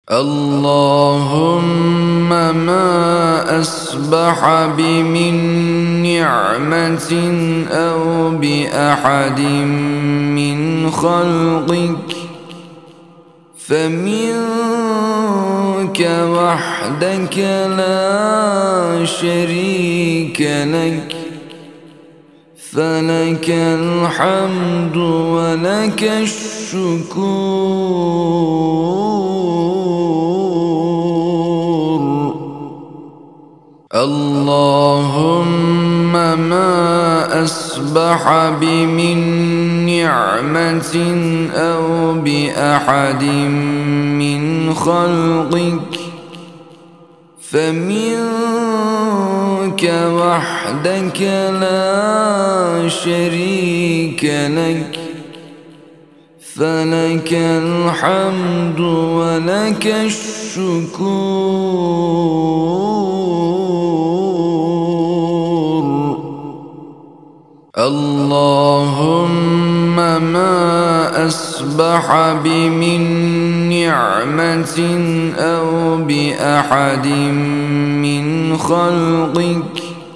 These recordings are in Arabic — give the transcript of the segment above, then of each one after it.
اللهم ما أصبح بمن نعمة أو بأحد من خلقك فمنك وحدك لا شريك لك، فلك الحمد ولك الشكور. اللهم ما أصبح بمن نعمة أو بأحد من خلقك فمنك وحدك لا شريك لك، فلك الحمد ولك الشكور. اللهم ما أصبح بمن نعمة أو بأحد من خلقك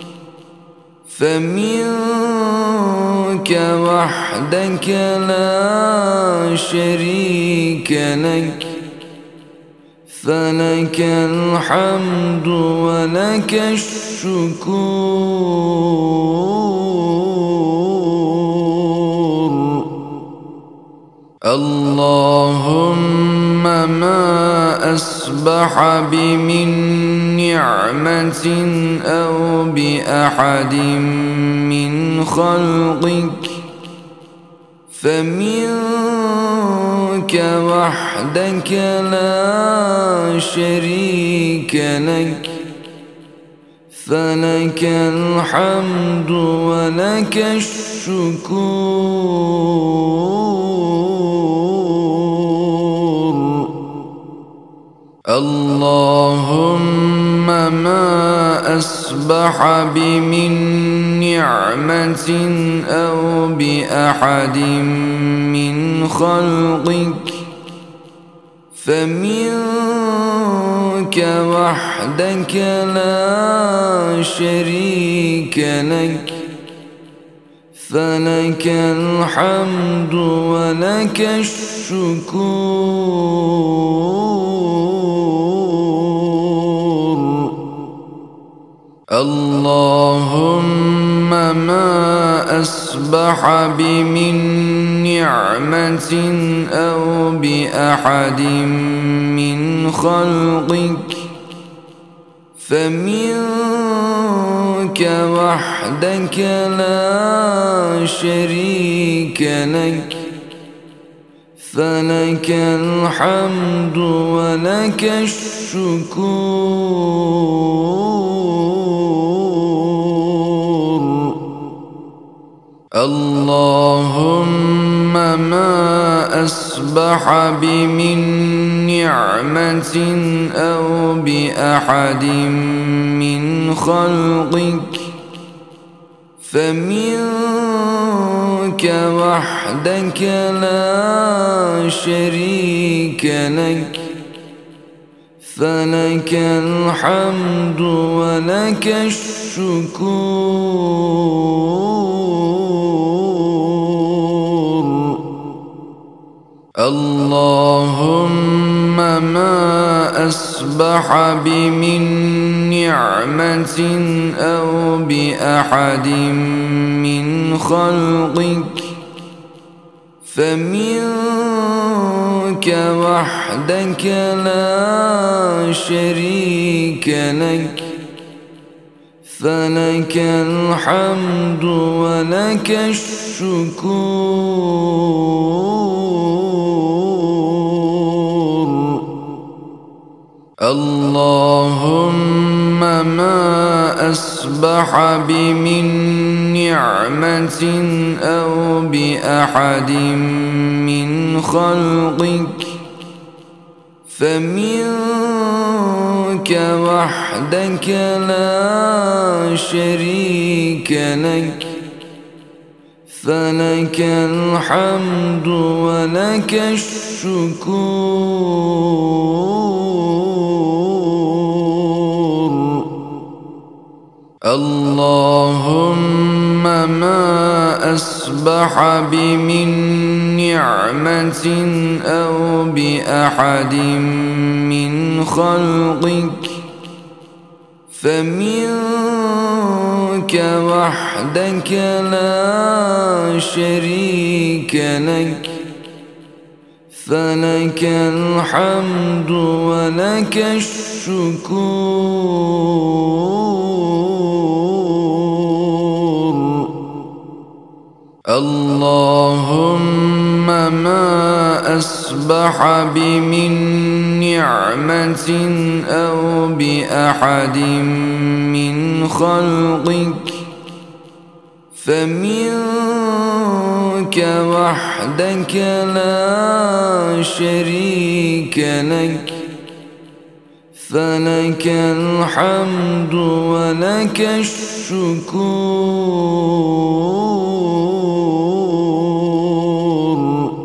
فمنك وحدك لا شريك لك، فلك الحمد ولك الشكور. اللهم ما أصبح بمن نعمة أو بأحد من خلقك فمنك وحدك لا شريك لك، فلك الحمد ولك الشكور. اللهم ما أصبح بمن نعمة أو بأحد من خلقك فمنك وحدك لا شريك لك، فلك الحمد ولك الشكور. اللهم ما أصبح بمن نعمة أو بأحد من خلقك فمنك وحدك لا شريك لك، فلك الحمد ولك الشكور. اللهم ما أصبح بمن نعمة أو بأحد من خلقك فمنك وحدك لا شريك لك، فلك الحمد ولك الشكور. اللهم ما أصبح بمن نعمة أو بأحد من خلقك فمنك وحدك لا شريك لك، فلك الحمد ولك الشكور. اللهم ما أصبح بمن نعمة أو بأحد من خلقك فمنك وحدك لا شريك لك، فلك الحمد ولك الشكور. اللهم ما أصبح بمن نعمة أو بأحد من خلقك فمنك وحدك لا شريك لك، فلك الحمد ولك الشكور. اللهم ما أصبح بمن نعمة أو بأحد من خلقك فمنك وحدك لا شريك لك، فلك الحمد ولك الشكور. اللهم ما أصبح بمن نعمة أو بأحد من خلقك فمنك وحدك لا شريك لك، فلك الحمد ولك الشكور. اللهم ما أصبح بمن نعمة أو بأحد من خلقك فمنك وحدك لا شريك لك، فلك الحمد ولك الشكور. اللهم ما أصبح بمن نعمة أو بأحد من خلقك فمنك وحدك لا شريك لك، فلك الحمد ولك الشكور. اللهم ما أصبح بمن نعمة أو بأحد من خلقك فمنك وحدك لا شريك لك، فلك الحمد ولك الشكور.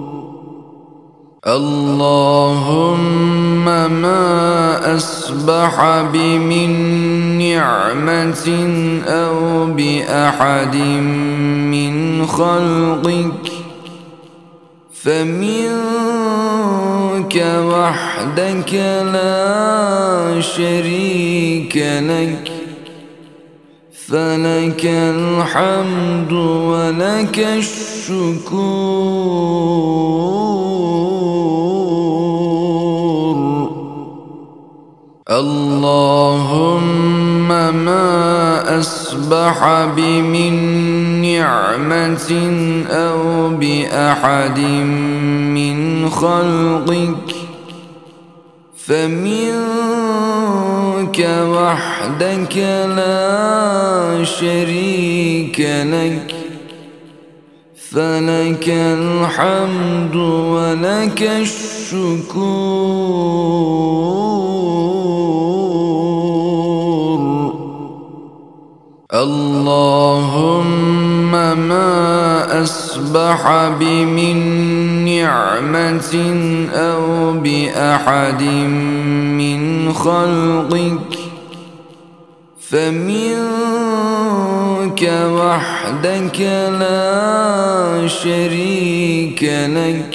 اللهم ما أصبح بمن نعمة أو بأحد من خلقك فمنك وحدك لا شريك لك، فلك الحمد ولك الشكور. اللهم ما أصبح بمن نعمة أو بأحد من خلقك فمنك وحدك لا شريك لك، فلك الحمد ولك الشكور. اللهم ما أصبح بمن نعمة أو بأحد من خلقك فمنك وحدك لا شريك لك،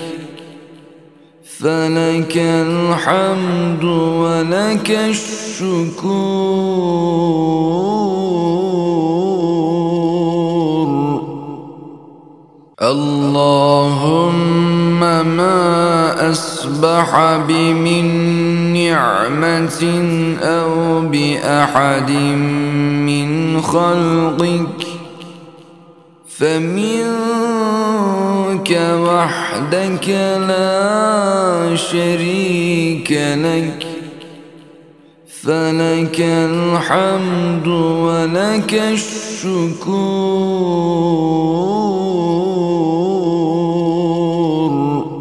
فلك الحمد ولك الشكور. اللهم ما أصبح بمن نعمة أو بأحد من خلقك فمنك وحدك لا شريك لك، فلك الحمد ولك الشكور. اللهم ما أصبح بمن نعمة أو بأحد من خلقك فمنك وحدك لا شريك لك، فلك الحمد ولك الشكور. اللهم ما أصبح بمن نعمة أو بأحد من خلقك فمنك وحدك لا شريك لك، فلك الحمد ولك الشكور.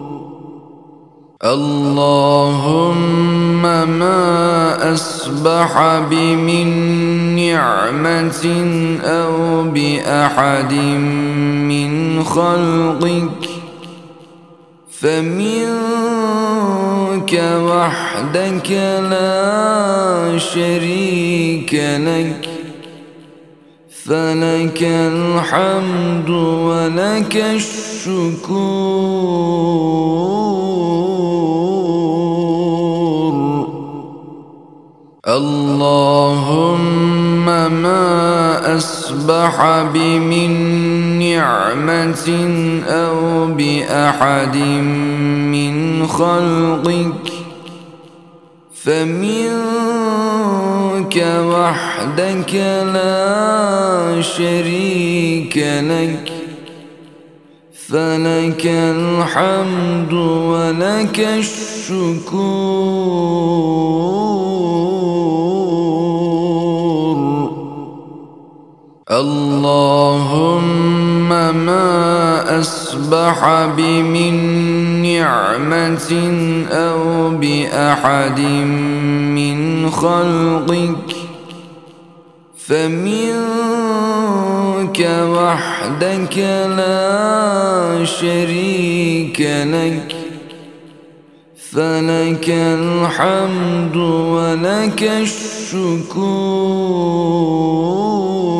اللهم ما أصبح بمن نعمة أو بأحد من خلقك فمنك وحدك لا شريك لك، فلك الحمد ولك الشكور. اللهم ما أصبح بمن نعمة أو بأحد من خلقك فمنك وحدك لا شريك لك، فلك الحمد ولك الشكور. اللهم ما أصبح بمن نعمة أو بأحد من خلقك فمنك وحدك لا شريك لك، فلك الحمد ولك الشكور. اللهم ما أصبح بمن نعمة أو بأحد من خلقك فمنك وحدك لا شريك لك، فلك الحمد ولك الشكور. اللهم ما أصبح بمن نعمة أو بأحد من خلقك فمنك وحدك لا شريك لك، فلك الحمد ولك الشكور. اللهم ما أصبح بمن نعمة أو بأحد من خلقك فمنك وحدك لا شريك لك، فلك الحمد ولك الشكور. اللهم ما أصبح بمن نعمة أو بأحد من خلقك فمنك وحدك لا شريك لك، فلك الحمد ولك الشكور.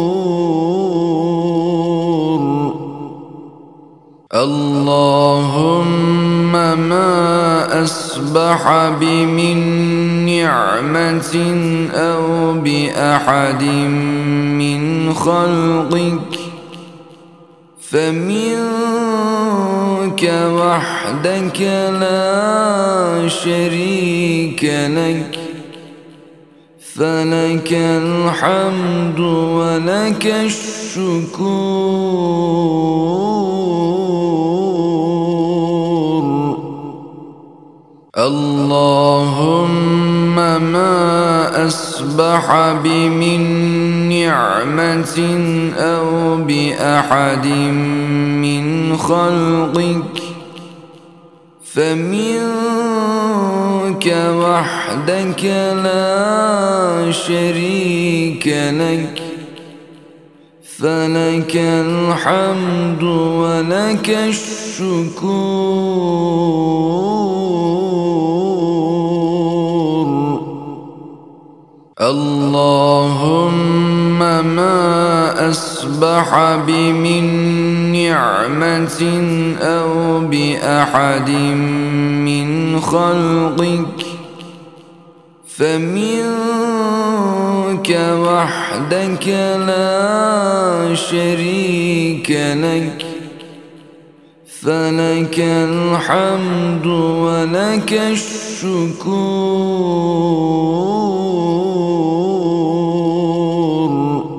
اللهم ما أصبح بمن نعمة أو بأحد من خلقك فمنك وحدك لا شريك لك، فلك الحمد ولك الشكور. اللهم ما أصبح بمن نعمة أو بأحد من خلقك فمنك وحدك لا شريك لك، فلك الحمد ولك الشكور. اللهم ما أصبح بمن نعمة أو بأحد من خلقك فمنك وحدك لا شريك لك، فلك الحمد ولك الشكور.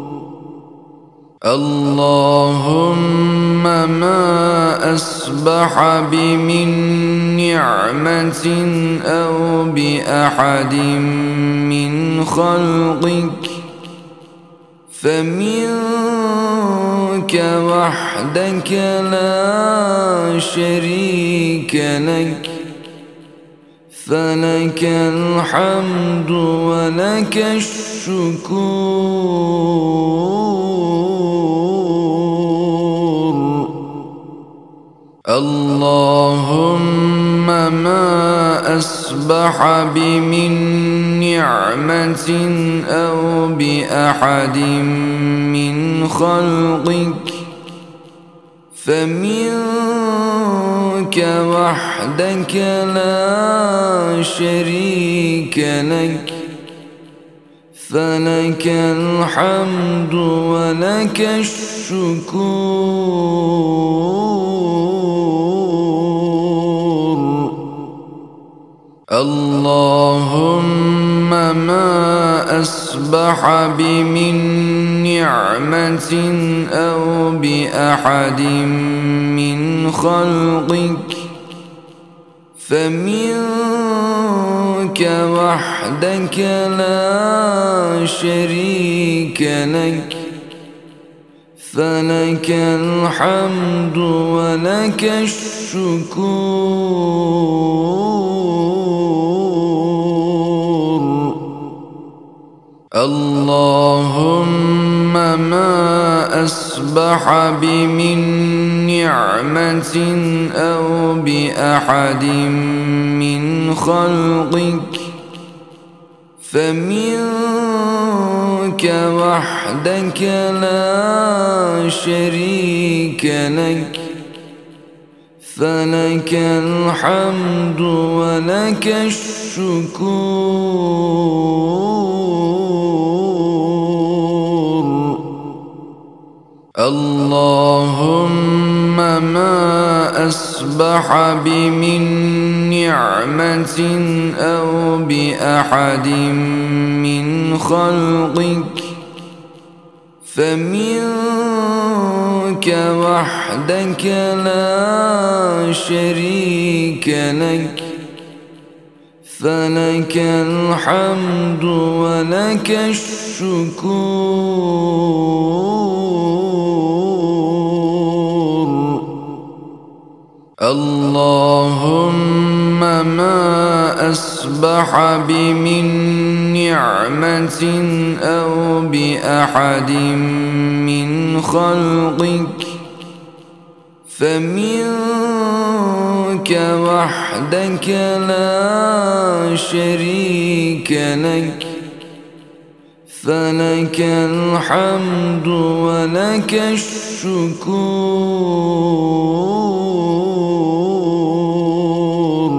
اللهم ما أصبح بمن نعمة أو بأحد من خلقك فمنك وحدك لا شريك لك، فلك الحمد ولك الشكور. اللهم ما أصبح بمن نعمة أو بأحد من خلقك فمنك وحدك لا شريك لك، فلك الحمد ولك الشكور. اللهم ما أصبح بمن نعمة أو بأحد من خلقك فمنك وحدك لا شريك لك، فلك الحمد ولك الشكور. اللهم ما أصبح بمن نعمة أو بأحد من خلقك فمنك وحدك لا شريك لك، فلك الحمد ولك الشكور. اللهم ما أصبح بمن نعمة أو بأحد من خلقك فمنك وحدك لا شريك لك، فلك الحمد ولك الشكور. اللهم ما أصبح بمن نعمة أو بأحد من خلقك فمنك وحدك لا شريك لك، فلك الحمد ولك الشكور.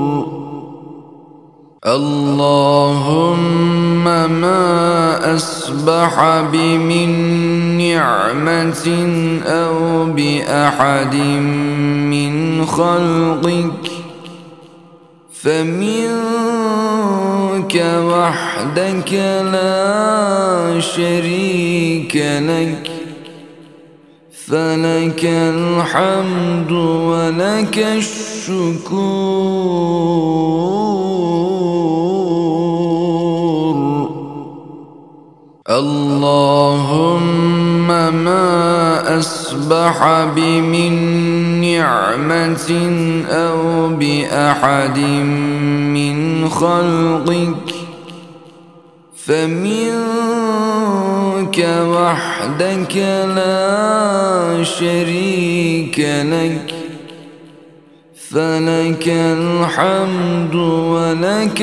اللهم ما أصبح بمن نعمة أو بأحد من خلقك فمنك وحدك لا شريك لك، فلك الحمد ولك الشكور. اللهم ما أصبح بمن نعمة أو بأحد من خلقك فمنك وحدك لا شريك لك، فلك الحمد ولك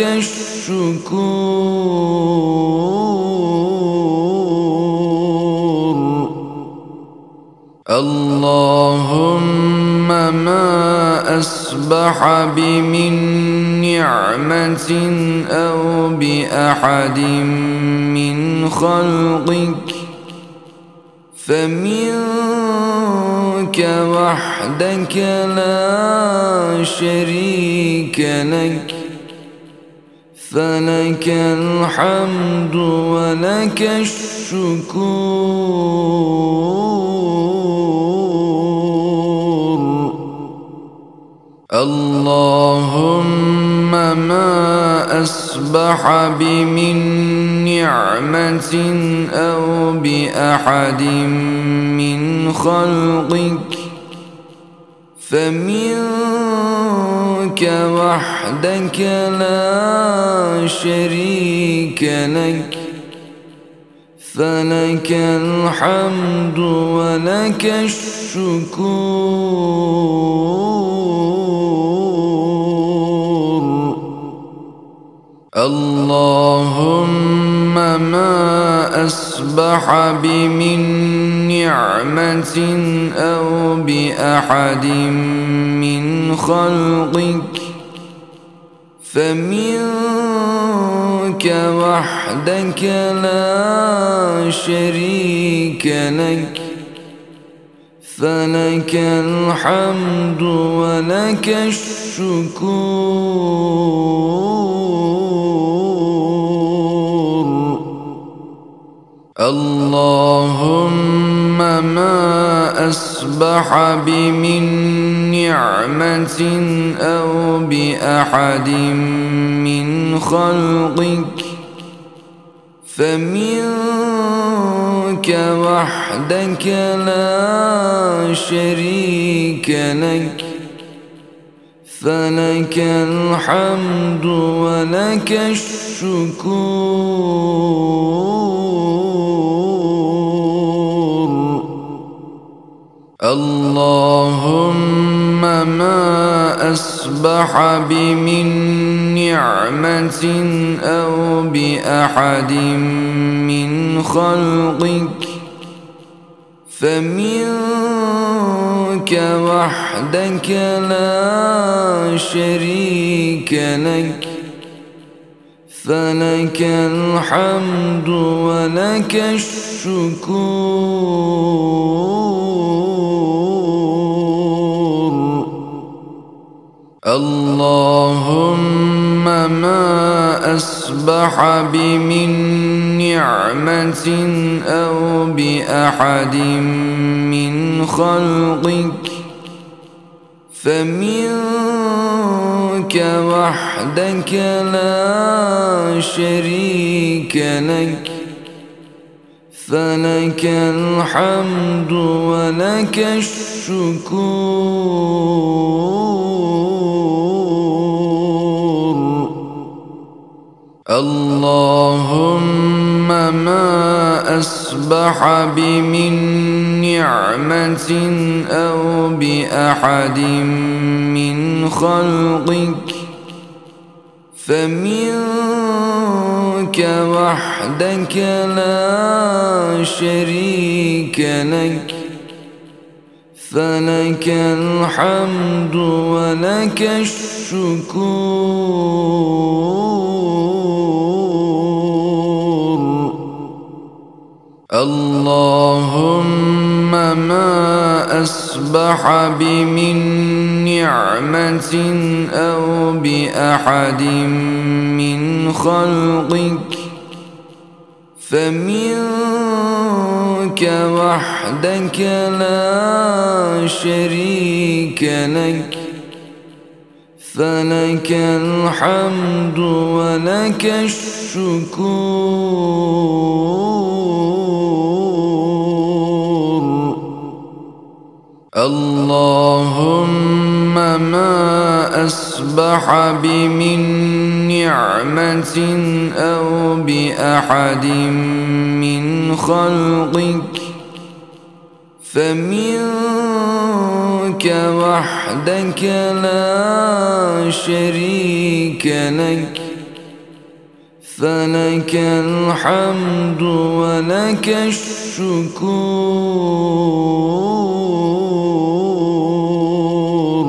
الشكور. اللهم ما أصبح بمن نعمة أو بأحد من خلقك فمنك وحدك لا شريك لك، فلك الحمد ولك الشكور. اللهم ما أصبح بمن نعمة أو بأحد من خلقك فمنك وحدك لا شريك لك، فلك الحمد ولك الشكور. اللهم ما أصبح بمن نعمة أو بأحد من خلقك فمنك وحدك لا شريك لك، فلك الحمد ولك الشكور. اللهم ما أصبح بمن نعمة أو بأحد من خلقك فمنك وحدك لا شريك لك، فلك الحمد ولك الشكور. اللهم ما أصبح بمن نعمة أو بأحد من خلقك فمنك وحدك لا شريك لك، فلك الحمد ولك الشكور. اللهم ما أصبح بمن نعمة أو بأحد من خلقك فمنك وحدك لا شريك لك، فلك الحمد ولك الشكور. اللهم ما أصبح بمن نعمة أو بأحد من خلقك فمنك وحدك لا شريك لك فلك الحمد ولك الشكور. اللهم ما أصبح بمن نعمة أو بأحد من خلقك فمنك وحدك لا شريك لك فلك الحمد ولك الشكور. اللهم ما أصبح بمن نعمة أو بأحد من خلقك فمنك وحدك لا شريك لك فلك الحمد ولك الشكور.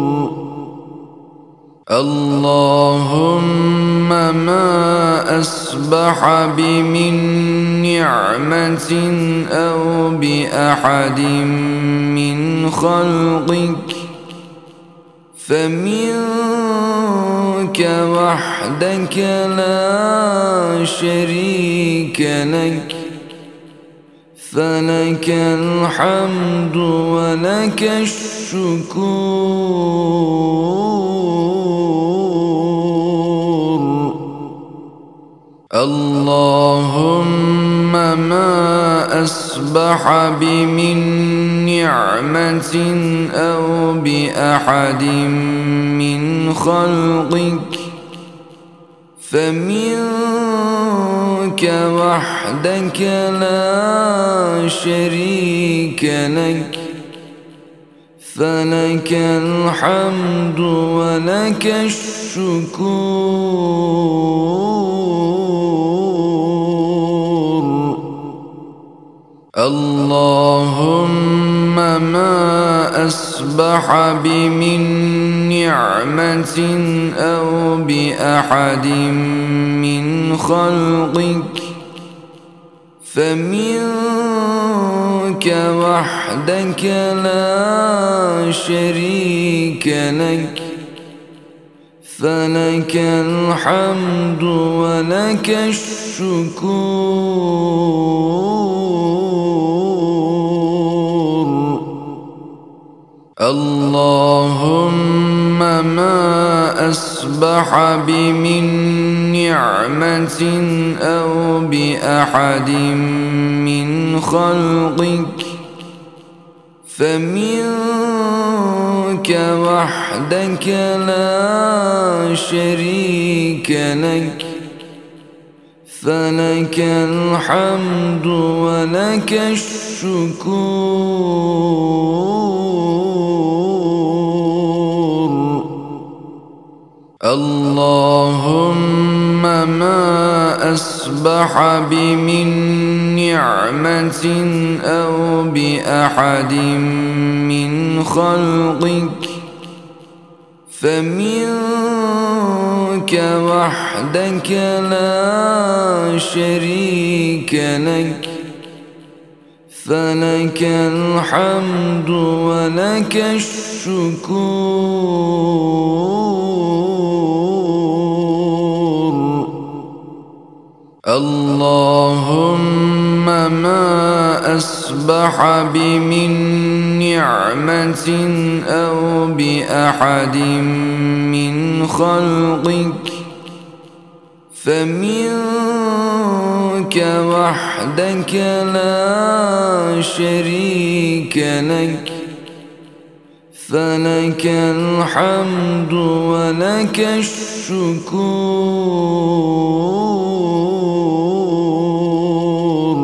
اللهم ما أصبح بمن نعمة أو بأحد من خلقك فمنك وحدك لا شريك لك فلك الحمد ولك الشكور. اللهم ما أصبح بمن نعمة أو بأحد من خلقك فمنك وحدك لا شريك لك فلك الحمد ولك الشكور. اللهم ما أصبح بمن نعمة أو بأحد من خلقك فمنك وحدك لا شريك لك فلك الحمد ولك الشكور. اللهم ما أصبح بمن نعمة أو بأحد من خلقك فمنك وحدك لا شريك لك فلك الحمد ولك الشكور. اللهم ما أصبح بمن نعمة أو بأحد من خلقك فمنك وحدك لا شريك لك فلك الحمد ولك الشكور. اللهم ما أصبح بمن نعمة أو بأحد من خلقك فمنك وحدك لا شريك لك فلك الحمد ولك الشكور.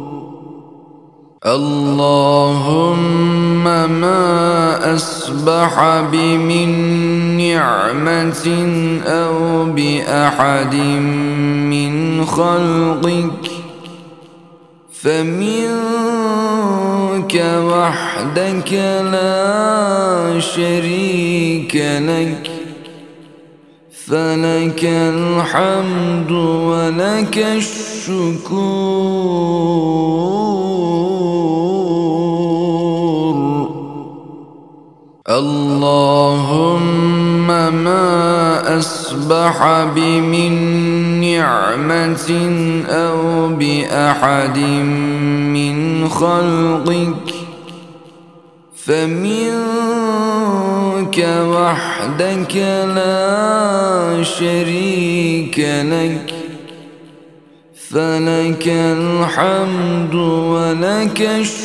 اللهم ما أصبح بمن نعمة أو بأحد من من خلقك فمنك وحدك لا شريك لك فلك الحمد ولك الشكور. اللهم ما أصبح بمن نعمة أو بأحد من خلقك فمنك وحدك لا شريك لك فلك الحمد ولك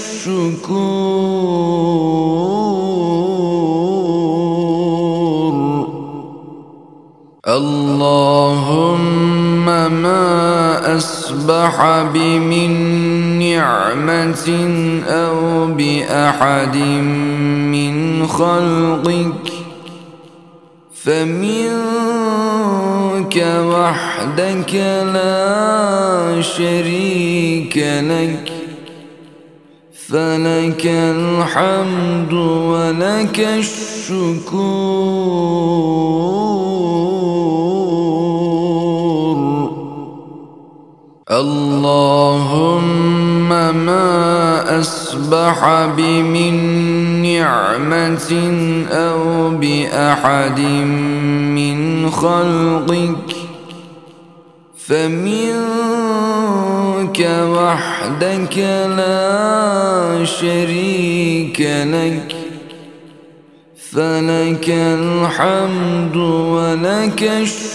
الشكور. اللهم ما أصبح بمن نعمة أو بأحد من خلقك فمنك وحدك لا شريك لك فلك الحمد ولك الشكور. اللهم ما أصبح بمن نعمة أو بأحد من خلقك فمنك وحدك لا شريك لك فلك الحمد ولك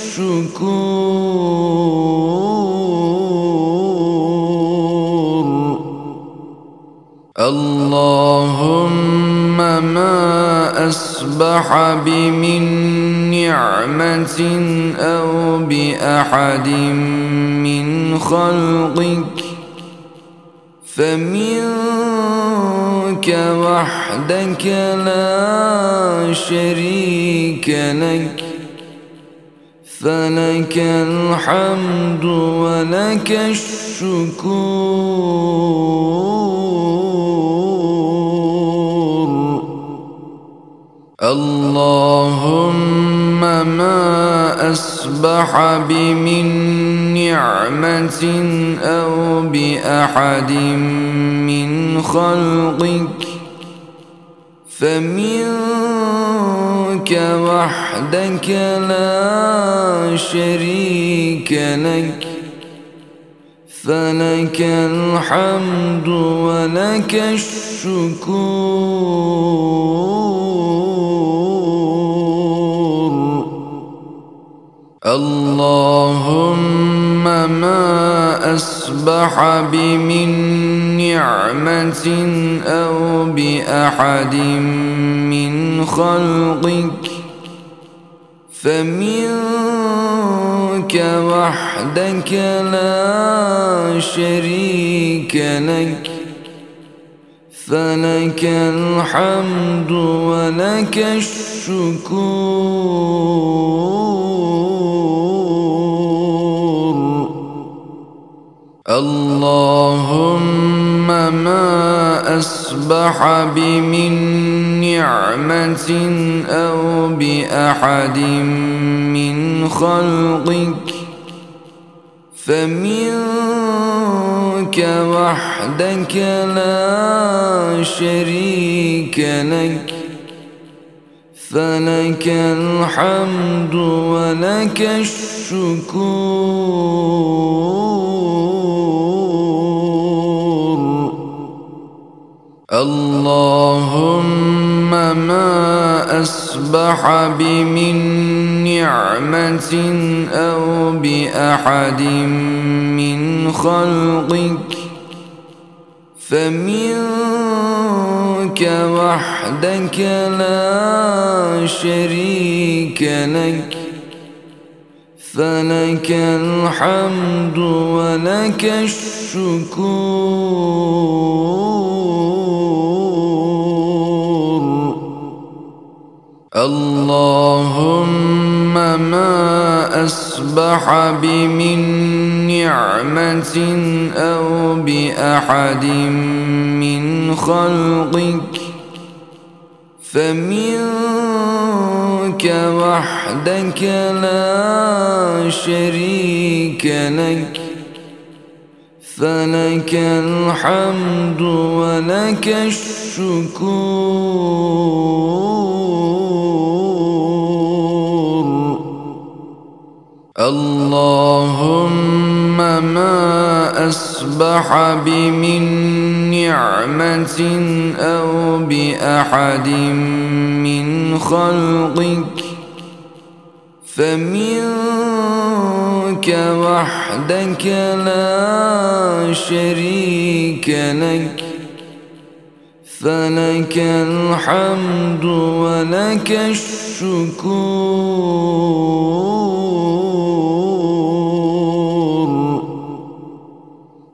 الشكور. اللهم ما أصبح بمن نعمة أو بأحد من خلقك فمنك وحدك لا شريك لك فلك الحمد ولك الشكور. اللهم ما أصبح بمن نعمة أو بأحد من خلقك فمنك وحدك لا شريك لك فلك الحمد ولك الشكور. اللهم ما أصبح بمن نعمة أو بأحد من خلقك فمنك وحدك لا شريك لك فلك الحمد ولك الشكور. اللهم ما أصبح بمن نعمة أو بأحد من خلقك فمنك وحدك لا شريك لك فلك الحمد ولك الشكور. اللهم ما أصبح بمن نعمة أو بأحد من خلقك فمنك وحدك لا شريك لك فلك الحمد ولك الشكور. اللهم ما أصبح بمن نعمة أو بأحد من خلقك فمنك وحدك لا شريك لك فلك الحمد ولك الشكور. اللهم ما أصبح بي من نعمة أو بأحد من خلقك فمنك وحدك لا شريك لك فلك الحمد ولك الشكور.